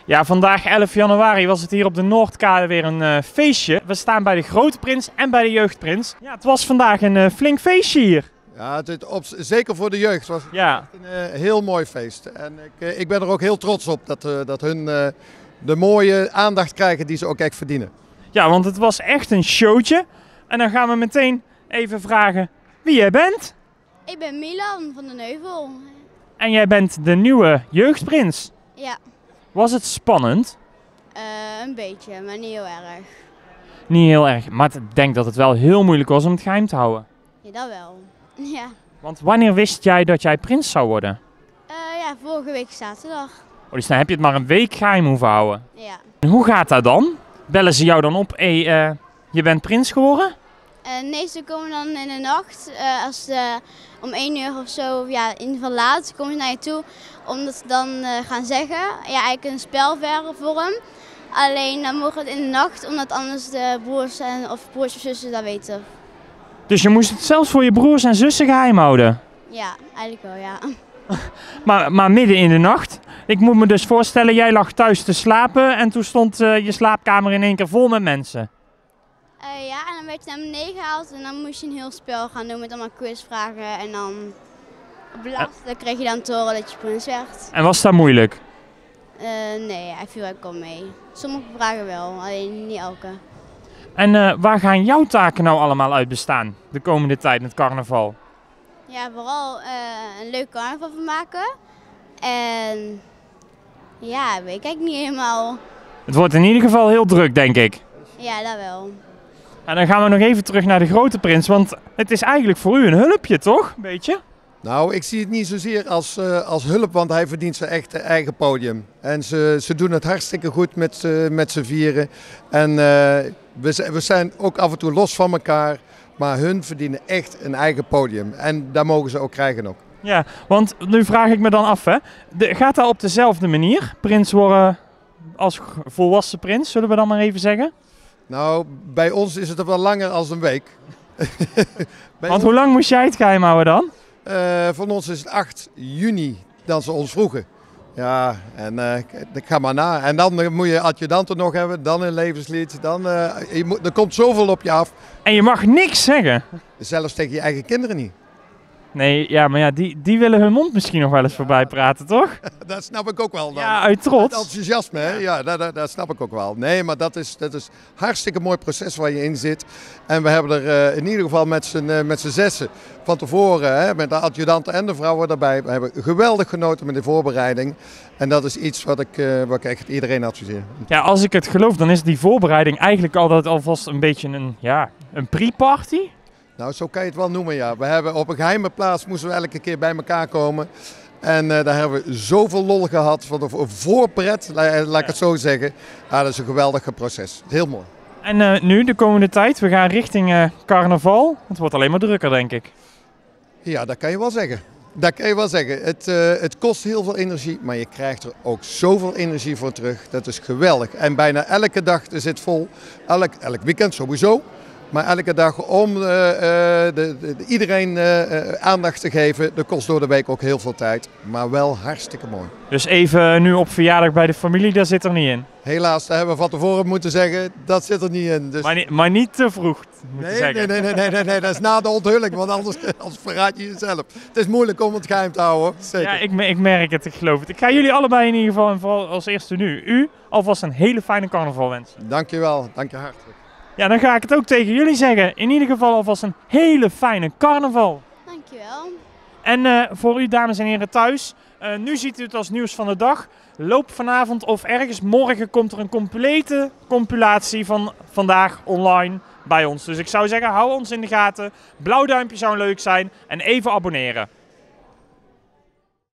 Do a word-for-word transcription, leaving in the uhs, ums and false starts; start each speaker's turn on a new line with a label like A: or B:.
A: Ja, vandaag elf januari was het hier op de Noordkade weer een uh, feestje. We staan bij de Grote Prins en bij de Jeugdprins. Ja, het was vandaag een uh, flink feestje hier.
B: Ja, het, het, op, zeker voor de jeugd was het
A: ja.
B: een uh, heel mooi feest. En ik, uh, ik ben er ook heel trots op dat, uh, dat hun uh, de mooie aandacht krijgen die ze ook echt verdienen.
A: Ja, want het was echt een showtje. En dan gaan we meteen even vragen wie jij bent.
C: Ik ben Milan van den Heuvel.
A: En jij bent de nieuwe Jeugdprins.
C: Ja.
A: Was het spannend?
C: Uh, een beetje, maar niet heel erg.
A: Niet heel erg, maar ik denk dat het wel heel moeilijk was om het geheim te houden.
C: Ja, dat wel. Ja.
A: Want wanneer wist jij dat jij prins zou worden?
C: Uh, ja, vorige week zaterdag.
A: Oh, dus dan heb je het maar een week geheim hoeven houden.
C: Ja.
A: En hoe gaat dat dan? Bellen ze jou dan op, hé, hey, uh, je bent prins geworden?
C: Uh, nee, ze komen dan in de nacht, uh, als de, om één uur of zo, ja, in ieder geval laat, komen ze naar je toe. Omdat ze dan uh, gaan zeggen, ja, eigenlijk een spelvorm. Alleen dan mogen we het in de nacht, omdat anders de broers en, of broers of zussen dat weten.
A: Dus je moest het zelfs voor je broers en zussen geheim houden?
C: Ja, eigenlijk wel, ja.
A: maar, maar midden in de nacht? Ik moet me dus voorstellen, jij lag thuis te slapen en toen stond uh, je slaapkamer in één keer vol met mensen.
C: Uh, ja, en dan werd je naar beneden gehaald en dan moest je een heel spel gaan doen met allemaal quizvragen. En dan op de laatste kreeg je dan te horen dat je prins werd.
A: En was dat moeilijk?
C: Uh, nee, hij viel ook al mee. Sommige vragen wel, alleen niet elke.
A: En uh, waar gaan jouw taken nou allemaal uit bestaan de komende tijd met carnaval?
C: Ja, vooral uh, een leuk carnaval van maken. En ja, weet ik eigenlijk niet helemaal.
A: Het wordt in ieder geval heel druk, denk ik.
C: Ja, dat wel.
A: En dan gaan we nog even terug naar de Grote Prins, want het is eigenlijk voor u een hulpje, toch? Beetje?
B: Nou, ik zie het niet zozeer als, uh, als hulp, want hij verdient zijn echt eigen podium. En ze, ze doen het hartstikke goed met, uh, met z'n vieren. En uh, we, we zijn ook af en toe los van elkaar, maar hun verdienen echt een eigen podium. En daar mogen ze ook krijgen ook.
A: Ja, want nu vraag ik me dan af, hè. De, gaat dat op dezelfde manier? Prins worden als volwassen prins, zullen we dan maar even zeggen?
B: Nou, bij ons is het er wel langer als een week.
A: Want ons... hoe lang moest jij het geheim houden dan?
B: Uh, van ons is het acht juni dat ze ons vroegen. Ja, en uh, ik ga maar na. En dan moet je adjudanten nog hebben, dan een levenslied. Dan, uh, je moet, er komt zoveel op je af.
A: En je mag niks zeggen?
B: Zelfs tegen je eigen kinderen niet.
A: Nee, ja, maar ja, die, die willen hun mond misschien nog wel eens ja. voorbij praten, toch?
B: Dat snap ik ook wel dan.
A: Ja, uit trots.
B: Uit enthousiasme, hè? Ja, dat, dat, dat snap ik ook wel. Nee, maar dat is, dat is een hartstikke mooi proces waar je in zit. En we hebben er uh, in ieder geval met z'n uh, met z'n zessen van tevoren, hè, met de adjudanten en de vrouwen erbij. We hebben geweldig genoten met de voorbereiding. En dat is iets wat ik, uh, wat ik echt iedereen adviseer.
A: Ja, als ik het geloof, dan is die voorbereiding eigenlijk altijd alvast een beetje een, ja, een pre-party.
B: Nou, zo kan je het wel noemen, ja. We hebben op een geheime plaats moesten we elke keer bij elkaar komen. En uh, daar hebben we zoveel lol gehad van de voorpret, laat, laat ik het zo zeggen. Ja, dat is een geweldig proces. Heel mooi.
A: En uh, nu, de komende tijd, we gaan richting uh, carnaval. Het wordt alleen maar drukker, denk ik.
B: Ja, dat kan je wel zeggen. Dat kan je wel zeggen. Het, uh, het kost heel veel energie, maar je krijgt er ook zoveel energie voor terug. Dat is geweldig. En bijna elke dag zit vol. Elk, elk weekend sowieso. Maar elke dag om uh, de, de, de, iedereen uh, aandacht te geven, dat kost door de week ook heel veel tijd. Maar wel hartstikke mooi.
A: Dus even nu op verjaardag bij de familie, dat zit er niet in?
B: Helaas, daar hebben we van tevoren moeten zeggen, dat zit er niet in. Dus...
A: Maar, niet, maar niet te vroeg, moet
B: nee,
A: je zeggen.
B: Nee, nee, nee, nee, nee, dat is na de onthulling, want anders, anders verraad je jezelf. Het is moeilijk om het geheim te houden, zeker.
A: Ja, ik, ik merk het, ik geloof het. Ik ga jullie allebei in ieder geval, en vooral als eerste nu, u alvast een hele fijne carnaval wensen.
B: Dankjewel, dank je hartelijk.
A: Ja, dan ga ik het ook tegen jullie zeggen. In ieder geval alvast een hele fijne carnaval.
C: Dankjewel.
A: En uh, voor u dames en heren thuis, uh, nu ziet u het als nieuws van de dag. Loop vanavond of ergens morgen komt er een complete compilatie van vandaag online bij ons. Dus ik zou zeggen, hou ons in de gaten. Blauw duimpje zou leuk zijn en even abonneren.